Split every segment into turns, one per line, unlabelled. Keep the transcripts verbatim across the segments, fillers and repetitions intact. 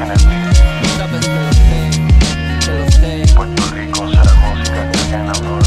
en el beat.
Sabes que lo sé, que lo sé.
Puerto Rico será música que gana, bro.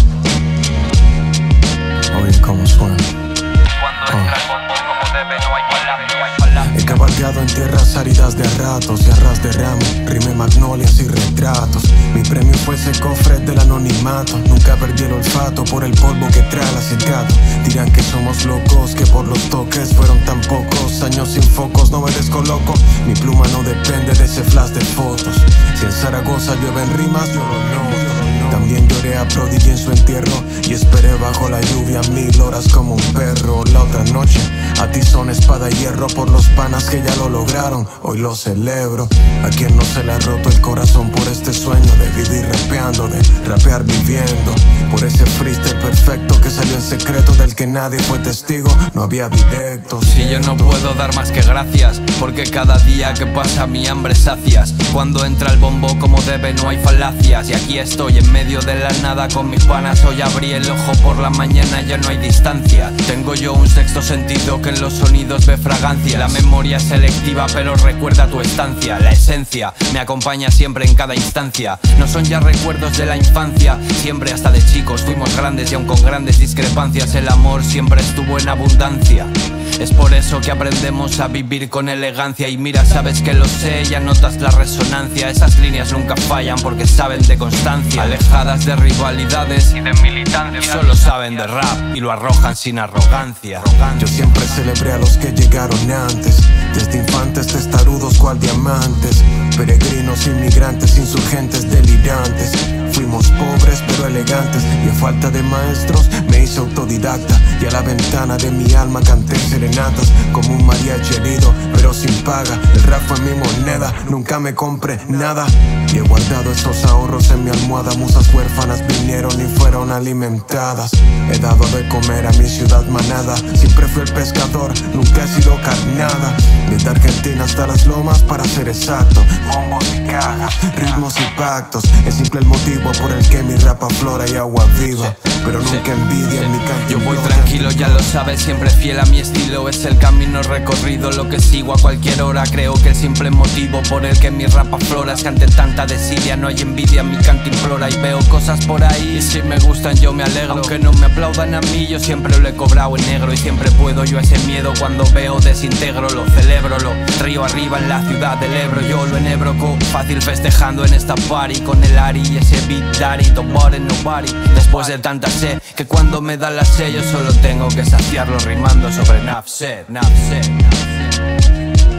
Oye, ¿cómo suena?
Cuando entra el bombo como debe, no hay palabra, no hay palabra.
He cabalgado en tierras áridas de ratos y arras de ramo, rimé magnolias y retratos. Mi premio fue ese cofre del anonimato. Nunca perdí el olfato por el polvo que trae el acetato. Dirán que somos locos, que por los toques fueron tan pocos años sin focos, no me descoloco. Mi pluma no depende de ese flash de fotos. Si en Zaragoza llueven rimas, yo lo no. También lloré a Prodigy en su entierro y esperé bajo la lluvia mil horas como un perro. La otra noche, a ti son espada y hierro por los panas que ya lo lograron, hoy lo celebro. A quien no se le ha roto el corazón por este sueño de vivir rapeando, de rapear viviendo. Por ese freestyle perfecto que salió en secreto, del que nadie fue testigo, no había directos.
Si yo no puedo dar más que gracias, porque cada día que pasa mi hambre sacias. Cuando entra el bombo como debe no hay falacias. Y aquí estoy en medio de la nada con mis panas. Hoy abrí el ojo por la mañana, ya no hay distancia. Tengo yo un sexto sentido que en los sonidos ve fragancia. La memoria es selectiva pero recuerda tu estancia. La esencia me acompaña siempre en cada instancia. No son ya recuerdos de la infancia, siempre hasta de chicos fuimos grandes y aun con grandes discrepancias el amor siempre estuvo en abundancia. Es por eso que aprendemos a vivir con elegancia. Y mira, sabes que lo sé, ya notas la resonancia. Esas líneas nunca fallan porque saben de constancia. Alejadas de rivalidades y de militancia, solo saben de rap y lo arrojan sin arrogancia.
Yo siempre celebré a los que llegaron antes, desde infantes testarudos cual diamantes, peregrinos, inmigrantes, insurgentes, delirantes. Fuimos pobres pero elegantes y a falta de maestros me hice autodidacta. Y a la ventana de mi alma canté serenatas como un mariachi herido pero sin paga. El rap fue mi moneda, nunca me compré nada. Y he guardado esos ahorros en mi almohada. Musas huérfanas vinieron y fueron alimentadas. He dado de comer a mi ciudad manada. Siempre fui el pescador, nunca he sido carnada. Desde Argentina hasta las lomas para ser exacto. Bombos y cajas, ritmos y pactos. Es simple el motivo por el que mi rap aflora y agua viva, pero nunca envidia en mi canto.
Yo voy tranquilo, ya lo sabes, siempre fiel a mi estilo. Es el camino recorrido, lo que sigo a cualquier hora. Creo que el simple motivo por el que mi rap aflora es que ante tanta desidia no hay envidia, mi canto implora. Y veo cosas por ahí y si me gustan yo me alegro. Aunque no me aplaudan a mí, yo siempre lo he cobrado en negro. Y siempre puedo yo ese miedo cuando veo desintegro. Lo celebro, lo río arriba en la ciudad del Ebro. Yo lo enhebro con fácil festejando en esta party con el Ari y ese beat daddy, don't bother nobody. Después de tanta sed, que cuando me da la sed yo solo tengo que saciarlo rimando sobre enough said, enough said, enough said.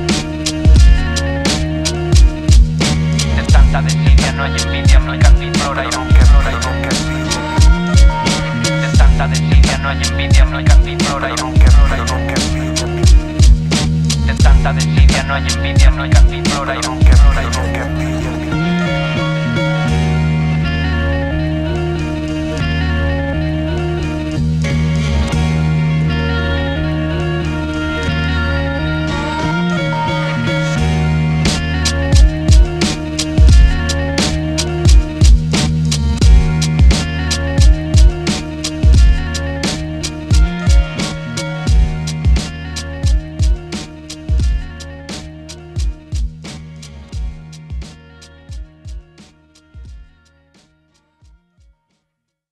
De tanta desidia no hay envidia, no hay cantimplora y nunca flora y nunca envidia. De tanta desidia no hay envidia, no hay cantimplora y nunca flora y nunca envidia. De tanta desidia no hay envidia, no hay cantimplora y nunca